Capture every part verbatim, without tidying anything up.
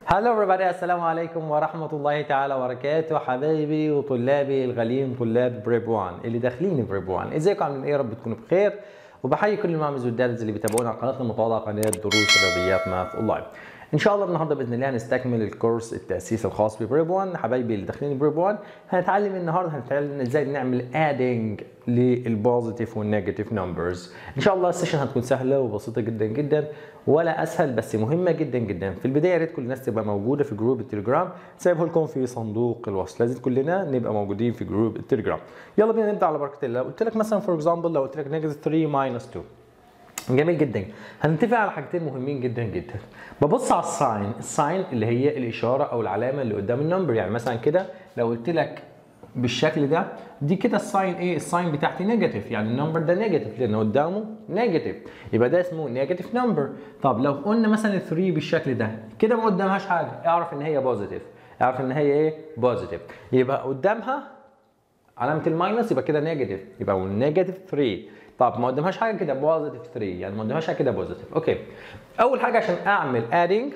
هلو everybody، السلام عليكم ورحمة الله تعالى وبركاته. حبايبي وطلابي الغاليين طلاب بريب واحد اللي داخلين بريب واحد، ازيكم عاملين ايه؟ يا رب تكونوا بخير. وبحيي كل المعمز والدارس اللي بيتابعونا على قناتنا المتواضعة، قناة دروس رياضيات ماث اونلاين. ان شاء الله النهارده باذن الله هنستكمل الكورس التاسيس الخاص ببريب واحد. حبايبي اللي داخلين بريب واحد هنتعلم النهارده هنتعلم ازاي نعمل ادنج للبوزيتيف والنيجاتيف نمبرز. ان شاء الله السيشن هتكون سهله وبسيطه جدا جدا، ولا اسهل بس مهمه جدا جدا. في البدايه يا ريت كل الناس تبقى موجوده في جروب التليجرام، سايبه لكم في صندوق الوصف. لازم كلنا نبقى موجودين في جروب التليجرام. يلا بينا نبدا على بركه الله. قلت لك مثلا فور اكزامبل، لو قلت لك نيجاتيف ثلاثة ماينس اتنين، جميل جدا. هنتفق على حاجتين مهمين جدا جدا. ببص على الساين، الساين اللي هي الاشاره او العلامه اللي قدام النمبر. يعني مثلا كده لو قلت لك بالشكل ده، دي كده الساين ايه؟ الساين بتاعتي نيجاتيف، يعني النمبر ده نيجاتيف لان قدامه نيجاتيف، يبقى ده اسمه نيجاتيف نمبر. طب لو قلنا مثلا ثلاثة بالشكل ده كده ما قدامهاش حاجه، اعرف ان هي بوزيتيف، اعرف ان هي ايه؟ بوزيتيف. يبقى قدامها علامه الماينس، يبقى كده نيجاتيف، يبقى نيجاتيف ثلاثة. طب ما قدامهاش حاجه كده بوزيتيف ثلاثة، يعني ما قدامهاش حاجه كده بوزيتيف. اوكي، اول حاجه عشان اعمل ادنج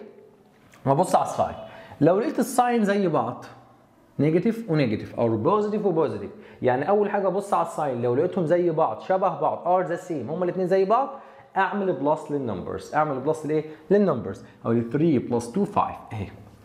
ببص على الساين. لو لقيت الساين زي بعض، نيجاتيف ونيجاتيف او بوزيتيف وبوزيتيف، يعني اول حاجه ابص على الساين لو لقيتهم زي بعض شبه بعض ار ذا سيم، هما الاثنين زي بعض، اعمل بلس للنمبرز. اعمل بلس لايه؟ للنمبرز. او ثلاثة بلس اتنين خمسة اهي،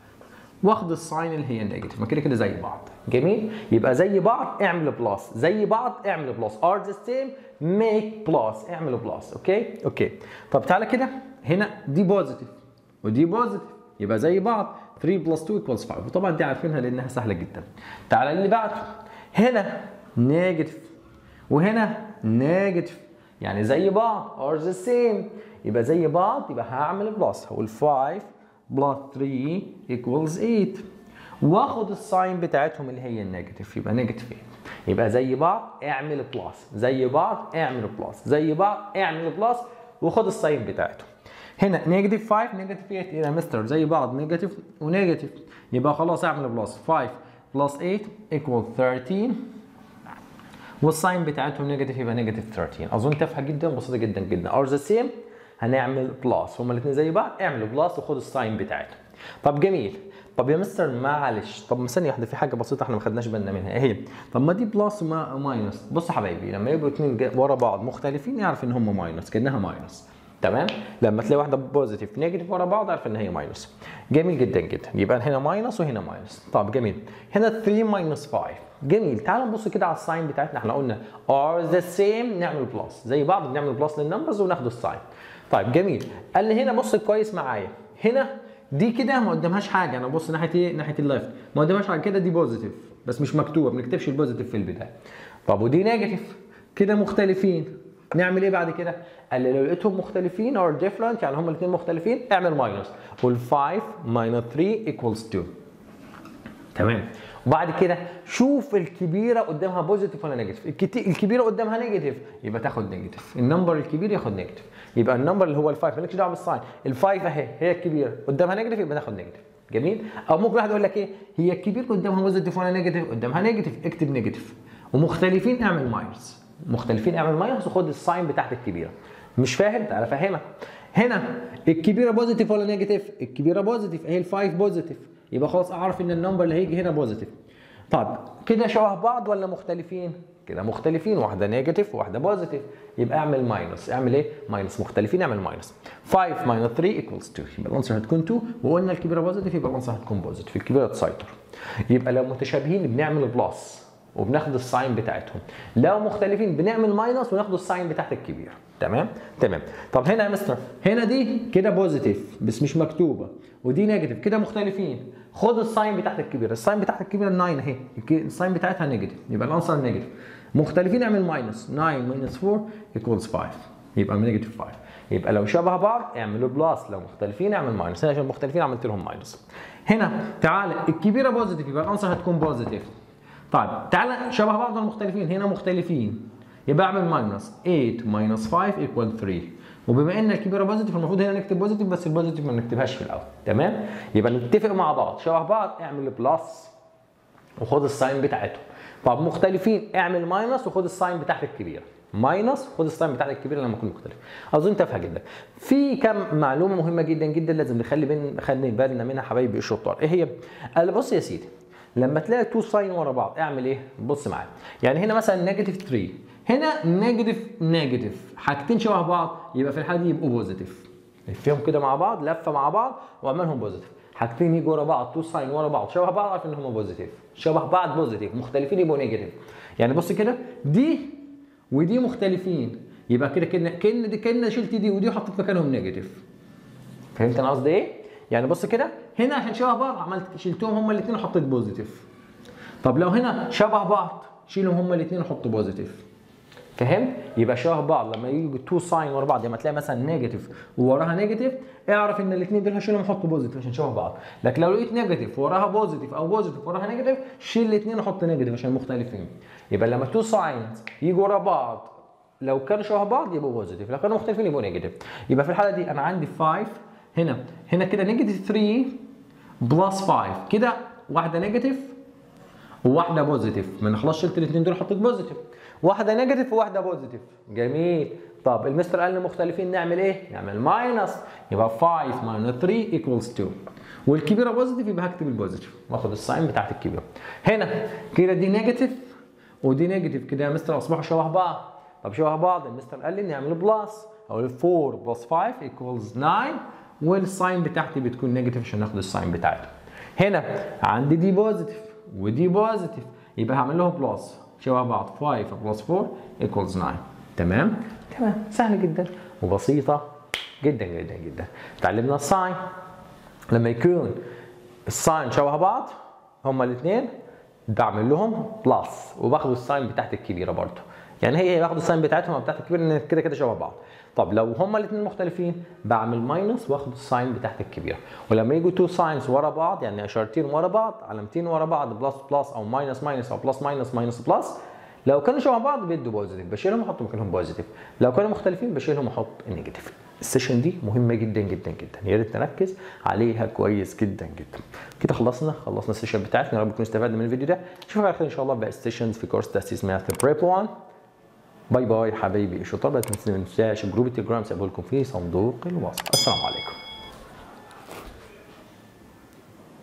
واخد الساين اللي هي نيجاتيف، ما كده كده زي بعض. جميل، يبقى زي بعض اعمل بلس، زي بعض اعمل بلس، ار ذا سيم ميك بلس، اعمل بلس. اوكي اوكي. طب تعالى كده، هنا دي بوزيتيف ودي بوزيتيف، يبقى زي بعض. ثلاثة بلس اتنين equals خمسة، وطبعا دي عارفينها لانها سهله جدا. تعالى اللي بعده، هنا نيجاتيف وهنا نيجاتيف، يعني زي بعض ار ذا سيم، يبقى زي بعض، يبقى هعمل بلس. هقول خمسة بلس ثلاثة equals ثمانية، واخد الساين بتاعتهم اللي هي النيجاتيف، يبقى نيجاتيف ثمانية. يبقى زي بعض اعمل بلس، زي بعض اعمل بلس، زي بعض اعمل بلس، وخد الساين بتاعتهم. هنا نيجاتيف خمسة نيجاتيف ثمانية، يا مستر زي بعض نيجاتيف ونيجاتيف، يبقى خلاص اعمل بلس. خمسة بلس ثمانية equals ثلاثة، والساين بتاعتهم نيجاتيف، يبقى نيجاتيف ثلاثة. اظن تافهه جدا وبسيطه جدا جدا. ار ذا سيم هنعمل بلس، هما الاثنين زي بعض، اعمل بلس وخد الساين بتاعتهم. طب جميل. طب يا مستر معلش، طب ثانيه واحده، في حاجه بسيطه احنا ما خدناش بالنا منها، اهي. طب ما دي بلس وما ماينس. بص يا حبايبي، لما يبقوا اثنين ورا بعض مختلفين اعرف ان هم ماينس، كانها ماينس. تمام؟ لما تلاقي واحده بوزيتيف نيجاتيف ورا بعض اعرف ان هي ماينس. جميل جدا جدا. يبقى هنا ماينس وهنا ماينس. طب جميل. هنا ثلاثة ماينس خمسة. جميل. تعال نبص كده على الساين بتاعتنا. احنا قلنا ار ذا سيم نعمل بلس، زي بعض بنعمل بلس للنمبرز وناخد الساين. طيب جميل. قال لي هنا بص كويس معايا، هنا دي كده ما قدامهاش حاجه، انا ببص ناحيه ايه؟ ناحيه الليفت، ما قدامهاش حاجه كده، دي بوزيتيف بس مش مكتوبه، ما بنكتبش البوزيتيف في البدايه. طب ودي نيجاتيف، كده مختلفين، نعمل ايه بعد كده؟ قال لي لو لقيتهم مختلفين اور ديفرنت، يعني هما الاثنين مختلفين، اعمل ماينس. قول خمسة ماينس ثلاثة equals اتنين. تمام. وبعد كده شوف الكبيره قدامها بوزيتيف ولا نيجاتيف. الكبيره قدامها نيجاتيف، يبقى تاخد نيجاتيف. النمبر الكبير ياخد نيجاتيف. يبقى النمبر اللي هو الفايف مالكش دعوه بالساين، الفايف اهي هي الكبيره قدامها نيجاتيف، يبقى تاخد نيجاتيف. جميل؟ او ممكن واحد يقول لك ايه؟ هي الكبير قدامها بوزيتيف ولا نيجاتيف؟ قدامها نيجاتيف، اكتب نيجاتيف. ومختلفين اعمل ماينس. مختلفين اعمل ماينس وخد الساين بتاعت الكبيره. مش فاهم؟ تعالى افهمك. هنا الكبيره بوزيتيف ولا نيجاتيف؟ الكبيره بوزيتيف، اهي الفايف بوزيتيف، يبقى خلاص اعرف ان النمبر اللي هيجي هنا بوزيتيف. طب كده شبه بعض ولا مختلفين؟ كده مختلفين، واحده نيجاتيف وواحده بوزيتيف، يبقى اعمل ماينس. اعمل ايه؟ ماينس. مختلفين اعمل ماينس. خمسة ماينس ثلاثة equals اتنين، يبقى الانسر هتكون اتنين، وقلنا الكبيره بوزيتيف يبقى الانسر هتكون بوزيتيف، الكبيره تسيطر. يبقى لو متشابهين بنعمل بلس وبناخد الساين بتاعتهم، لو مختلفين بنعمل ماينس وناخد الساين بتاعت الكبيره. تمام؟ تمام. طب هنا يا مستر، هنا دي كده بوزيتيف بس مش مكتوبه، ودي نيجاتيف، كده مختلفين، خد الساين بتاعت الكبيره. الساين بتاعت الكبيره تسعة اهي، الساين بتاعتها نيجاتيف، يبقى الانسر نيجاتيف. مختلفين اعمل ماينس. تسعة ماينس أربعة equals خمسة، يبقى نيجاتيف خمسة. يبقى لو شبه بعض اعملوا بلس، لو مختلفين اعمل ماينس. هنا عشان مختلفين عملت لهم ماينس. هنا تعالى الكبيره بوزيتيف، يبقى الانسر هتكون بوزيتيف. طيب تعالى شبه بعض ولا مختلفين؟ هنا مختلفين، يبقى اعمل ماينس. ثمانية ماينس خمسة equals ثلاثة. وبما ان الكبيره بوزيتيف المفروض هنا نكتب بوزيتيف، بس البوزيتيف ما نكتبهاش في الاول. تمام؟ يبقى نتفق مع بعض، شبه بعض اعمل بلس وخد الساين بتاعتهم. طب مختلفين اعمل ماينس وخد الساين بتاعت الكبيره. ماينس خد الساين بتاعت الكبيره لما يكون مختلف. اظن تافهه جدا. في كم معلومه مهمه جدا جدا لازم نخلي بين نخلي بالنا منها حبايبي الشطار. ايه هي؟ قال بص يا سيدي، لما تلاقي تو ساين ورا بعض اعمل ايه؟ بص معايا. يعني هنا مثلا نيجاتيف ثلاثة، هنا نيجاتيف نيجاتيف، حاجتين شبه بعض، يبقى في الحاله دي يبقوا بوزيتيف. لفهم كده مع بعض لفه مع بعض واعملهم بوزيتيف. حاجتين يجوا ورا بعض تو ساين ورا بعض شبه بعض عارف ان هم بوزيتيف، شبه بعض بوزيتيف، مختلفين يبقوا نيجاتيف. يعني بص كده دي ودي مختلفين، يبقى كده كده كأن دي كأن شلت دي ودي وحطيت مكانهم نيجاتيف. فهمت انا قصدي ايه؟ يعني بص كده هنا عشان شبه بعض عملت شلتهم هما الاثنين وحطيت بوزيتيف. طب لو هنا شبه بعض شيلهم هما الاثنين وحط بوزيتيف. فهمت؟ يبقى شبه بعض لما يجوا تو ساين ورا بعض، لما تلاقي مثلا نيجاتيف ووراها نيجاتيف اعرف ان الاثنين دول هشيلهم وحط بوزيتيف عشان شبه بعض. لكن لو لقيت نيجاتيف وراها بوزيتيف او بوزيتيف وراها نيجاتيف شيل الاثنين وحط نيجاتيف عشان مختلفين. يبقى لما تو ساينز يجوا ورا بعض لو كانوا شبه بعض يبقوا بوزيتيف، لو كانوا مختلفين يبقوا نيجاتيف. يبقى في الحاله دي انا عندي خمسة هنا، هنا كده نيجاتيف ثلاثة بلس خمسة، كده واحده نيجاتيف وواحده بوزيتيف. ما انا خلاص شلت الاثنين دول حطيت بوزيتيف. واحده نيجاتيف وواحده بوزيتيف. جميل. طب المستر قال لي مختلفين نعمل ايه؟ نعمل ماينس، يبقى خمسة ماينس ثلاثة ايكوالز اتنين. والكبيره بوزيتيف يبقى هكتب البوزيتيف واخد الساين بتاعت الكبيره. هنا كده دي نيجاتيف ودي نيجاتيف، كده يا مستر اصبحوا شبه بعض. طب شبه بعض المستر قال لي نعمل بلس، او أربعة بلس خمسة ايكوالز تسعة، والساين بتاعتي بتكون نيجاتيف عشان ناخد الساين بتاعته. هنا عندي دي بوزيتيف ودي بوزيتيف، يبقى هعمل لهم بلس شبه بعض، خمسة بلس أربعة ايكوالز تسعة. تمام؟ تمام، سهل جدا وبسيطه جدا جدا جدا. اتعلمنا الساين لما يكون الساين شبه بعض هما الاثنين بعمل لهم بلس وباخد الساين بتاعت الكبيره برضه. يعني هي باخد الساين بتاعتهم بتاعت الكبيره لان كده كده شبه بعض. طب لو هما الاثنين مختلفين بعمل ماينس واخد الساين بتاعت الكبيره. ولما يجوا تو ساينز ورا بعض يعني اشارتين ورا بعض علامتين ورا بعض بلس بلس او ماينس ماينس او بلس ماينس ماينس بلس، لو كانوا شبه بعض بيدوا بوزيتيف بشيلهم واحط مكانهم بوزيتيف، لو كانوا مختلفين بشيلهم واحط النيجاتيف. السيشن دي مهمه جدا جدا جدا، يا ريت نركز عليها كويس جدا جدا. كده خلصنا خلصنا السيشن بتاعتنا، يا رب تكونوا استفدنا من الفيديو ده. اشوفك على خير ان شاء الله باقي السيشنز في كورس تاسيس ماث بريب واحد. باي باي حبايبي الشطار. ما تنسوش جروب التليجرام سيبه لكم فيه صندوق الوصف. السلام عليكم.